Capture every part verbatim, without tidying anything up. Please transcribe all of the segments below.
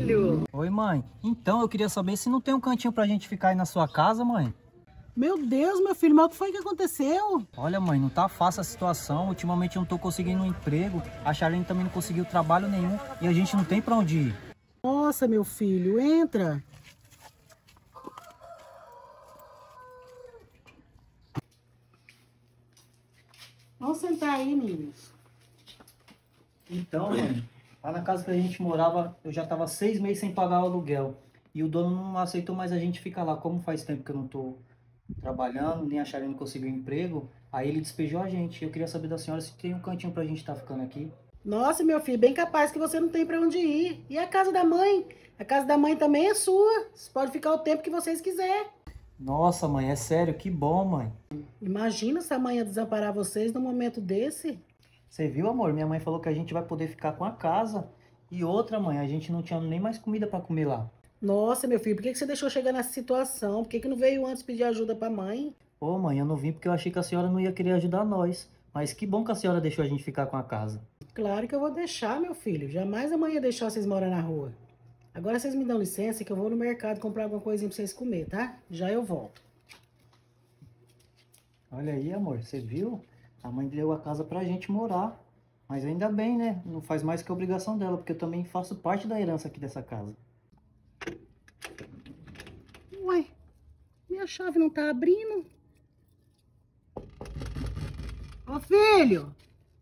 filho! Oi, mãe. Então, eu queria saber se não tem um cantinho pra gente ficar aí na sua casa, mãe. Meu Deus, meu filho, mas o que foi que aconteceu? Olha, mãe, não tá fácil a situação. Ultimamente eu não tô conseguindo um emprego. A Charlene também não conseguiu trabalho nenhum. E a gente não tem pra onde ir. Nossa, meu filho, entra. Vamos sentar aí, meninos. Então, mãe, lá na casa que a gente morava, eu já tava seis meses sem pagar o aluguel. E o dono não aceitou mais a gente ficar lá. Como faz tempo que eu não tô trabalhando, nem a Charlene conseguiu emprego, aí ele despejou a gente. Eu queria saber da senhora se tem um cantinho pra gente estar ficando aqui. Nossa, meu filho, bem capaz que você não tem pra onde ir. E a casa da mãe? A casa da mãe também é sua. Você pode ficar o tempo que vocês quiserem. Nossa, mãe, é sério, que bom, mãe. Imagina se a mãe ia desamparar vocês num momento desse. Você viu, amor? Minha mãe falou que a gente vai poder ficar com a casa. E outra, mãe, a gente não tinha nem mais comida pra comer lá. Nossa, meu filho, por que que você deixou chegar nessa situação? Por que que não veio antes pedir ajuda pra mãe? Ô, mãe, eu não vim porque eu achei que a senhora não ia querer ajudar nós. Mas que bom que a senhora deixou a gente ficar com a casa. Claro que eu vou deixar, meu filho. Jamais a mãe ia deixar vocês morar na rua. Agora vocês me dão licença que eu vou no mercado comprar alguma coisinha pra vocês comer, tá? Já eu volto. Olha aí, amor, você viu? A mãe deu a casa pra gente morar. Mas ainda bem, né? Não faz mais que a obrigação dela, porque eu também faço parte da herança aqui dessa casa. Uai, minha chave não tá abrindo. Ô, filho!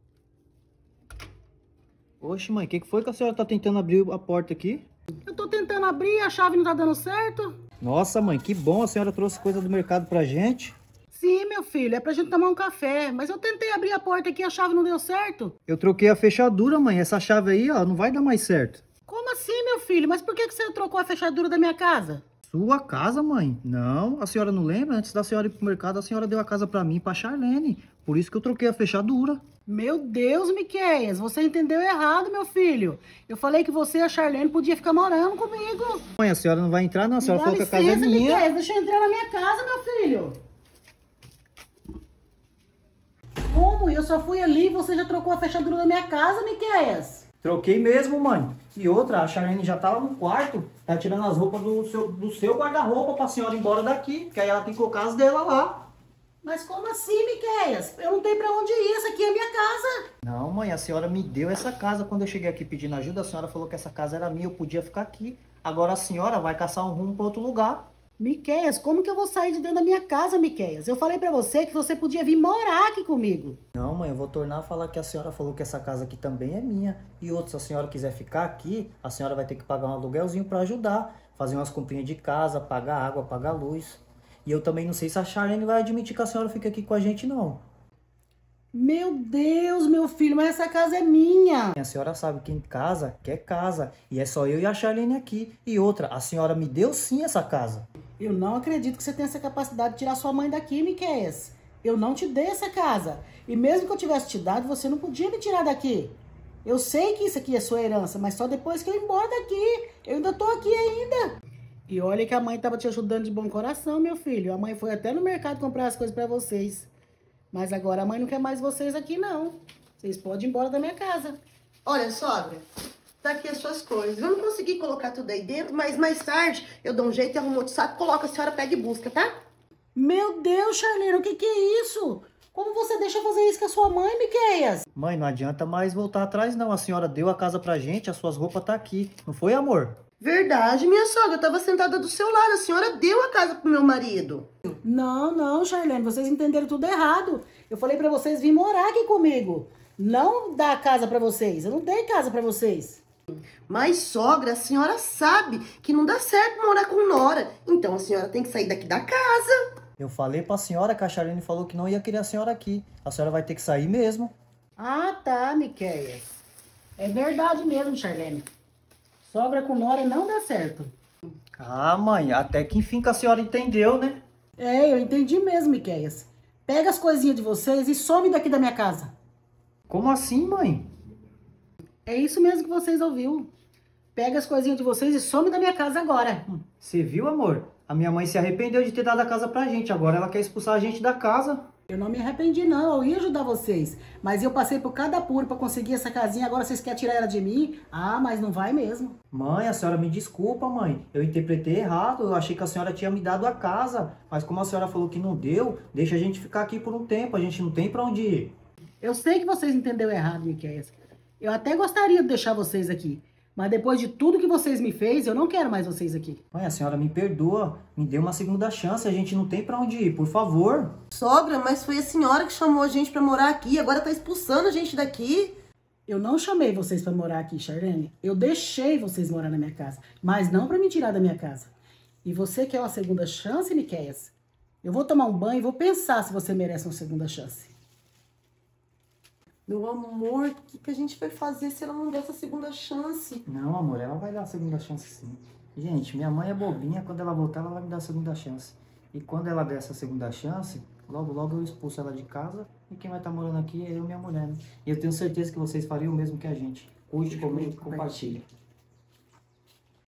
Oxe, mãe, o que que foi que a senhora tá tentando abrir a porta aqui? Eu tô tentando abrir, a chave não tá dando certo. Nossa, mãe, que bom, a senhora trouxe coisa do mercado pra gente. Sim, meu filho, é pra gente tomar um café. Mas eu tentei abrir a porta aqui e a chave não deu certo. Eu troquei a fechadura, mãe. Essa chave aí, ó, não vai dar mais certo. Como assim, meu filho? Mas por que que você trocou a fechadura da minha casa? Sua casa, mãe? Não, a senhora não lembra? Antes da senhora ir pro mercado, a senhora deu a casa pra mim e pra Charlene. Por isso que eu troquei a fechadura. Meu Deus, Miqueias, você entendeu errado, meu filho. Eu falei que você e a Charlene podiam ficar morando comigo. Mãe, a senhora não vai entrar, não. A senhora Dá falou que a casa é licença, minha. Miqueias, deixa eu entrar na minha casa, meu filho. Como? Eu só fui ali e você já trocou a fechadura da minha casa, Miqueias? Troquei mesmo, mãe. E outra, a Charlene já tava no quarto, tá tirando as roupas do seu, do seu guarda-roupa pra senhora ir embora daqui, que aí ela tem que colocar as dela lá. Mas como assim, Miqueias? Eu não tenho pra onde ir, essa aqui é a minha casa. Não, mãe, a senhora me deu essa casa. Quando eu cheguei aqui pedindo ajuda, a senhora falou que essa casa era minha, eu podia ficar aqui. Agora a senhora vai caçar um rumo pra outro lugar. Miqueias, como que eu vou sair de dentro da minha casa, Miqueias? Eu falei pra você que você podia vir morar aqui comigo. Não, mãe, eu vou tornar a falar que a senhora falou que essa casa aqui também é minha. E outra, se a senhora quiser ficar aqui, a senhora vai ter que pagar um aluguelzinho pra ajudar. Fazer umas comprinhas de casa, pagar água, pagar luz. E eu também não sei se a Charlene vai admitir que a senhora fica aqui com a gente, não. Meu Deus, meu filho, mas essa casa é minha. A senhora sabe que em casa quer casa. E é só eu e a Charlene aqui. E outra, a senhora me deu sim essa casa. Eu não acredito que você tenha essa capacidade de tirar sua mãe daqui, Miqueias. Eu não te dei essa casa. E mesmo que eu tivesse te dado, você não podia me tirar daqui. Eu sei que isso aqui é sua herança, mas só depois que eu ir embora daqui. Eu ainda tô aqui ainda. E olha que a mãe tava te ajudando de bom coração, meu filho. A mãe foi até no mercado comprar as coisas pra vocês. Mas agora a mãe não quer mais vocês aqui, não. Vocês podem ir embora da minha casa. Olha, sogra, tá aqui as suas coisas. Eu não consegui colocar tudo aí dentro, mas mais tarde eu dou um jeito e arrumo outro saco, coloco, a senhora pega e busca, tá? Meu Deus, Charlene, o que que é isso? Como você deixa fazer isso com a sua mãe, Miqueias? Mãe, não adianta mais voltar atrás, não. A senhora deu a casa pra gente, as suas roupas tá aqui. Não foi, amor? Verdade, minha sogra, eu tava sentada do seu lado, a senhora deu a casa pro meu marido. Não, não, Charlene, vocês entenderam tudo errado. Eu falei pra vocês vir morar aqui comigo. Não dar casa pra vocês. Eu não dei casa pra vocês. Mas, sogra, a senhora sabe que não dá certo morar com nora. Então a senhora tem que sair daqui da casa. Eu falei pra senhora que a Charlene falou que não ia querer a senhora aqui. A senhora vai ter que sair mesmo. Ah, tá, Miqueias. É verdade mesmo, Charlene. Sogra com nora não dá certo. Ah, mãe, até que enfim que a senhora entendeu, né? É, eu entendi mesmo, Miqueias. Pega as coisinhas de vocês e some daqui da minha casa. Como assim, mãe? É isso mesmo que vocês ouviram. Pega as coisinhas de vocês e some da minha casa agora. Você viu, amor? A minha mãe se arrependeu de ter dado a casa pra gente. Agora ela quer expulsar a gente da casa. Eu não me arrependi, não. Eu ia ajudar vocês. Mas eu passei por cada apuro pra conseguir essa casinha. Agora vocês querem tirar ela de mim? Ah, mas não vai mesmo. Mãe, a senhora me desculpa, mãe. Eu interpretei errado. Eu achei que a senhora tinha me dado a casa. Mas como a senhora falou que não deu, deixa a gente ficar aqui por um tempo. A gente não tem pra onde ir. Eu sei que vocês entenderam errado, Miqueias. Eu até gostaria de deixar vocês aqui. Mas depois de tudo que vocês me fez, eu não quero mais vocês aqui. Mãe, a senhora me perdoa. Me dê uma segunda chance. A gente não tem pra onde ir, por favor. Sogra, mas foi a senhora que chamou a gente pra morar aqui. Agora tá expulsando a gente daqui. Eu não chamei vocês pra morar aqui, Charlene. Eu deixei vocês morar na minha casa. Mas não pra me tirar da minha casa. E você quer uma segunda chance, Miqueias? Eu vou tomar um banho e vou pensar se você merece uma segunda chance. Meu amor, o que, que a gente vai fazer se ela não der essa segunda chance? Não, amor, ela vai dar a segunda chance sim. Gente, minha mãe é bobinha. Quando ela voltar, ela vai me dar a segunda chance. E quando ela der essa segunda chance, logo, logo eu expulso ela de casa. E quem vai estar morando aqui é eu e minha mulher, né? E eu tenho certeza que vocês fariam o mesmo que a gente. Curte, comente, compartilhe.